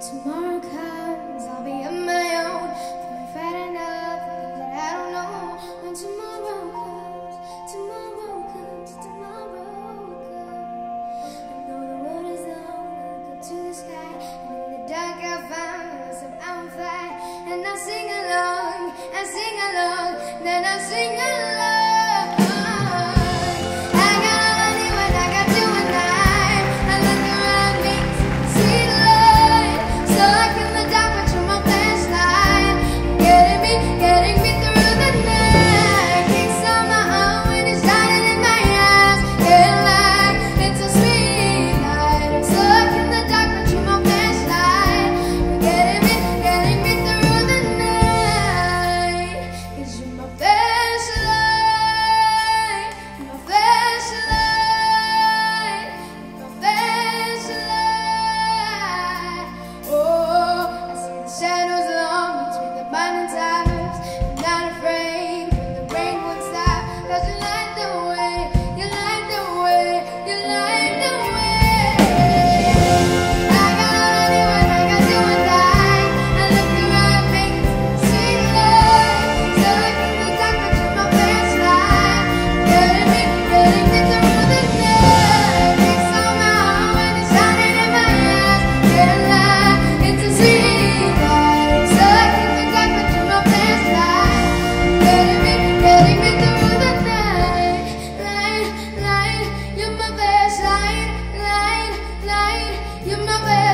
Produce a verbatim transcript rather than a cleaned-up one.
tomorrow comes, I'll be on my own. Feeling fat enough, thinking that I don't know when tomorrow comes. Tomorrow comes, tomorrow comes. I know the world is long, I look up to the sky, and in the dark I find myself on fire. And I sing along, I sing along, then I sing along. You're my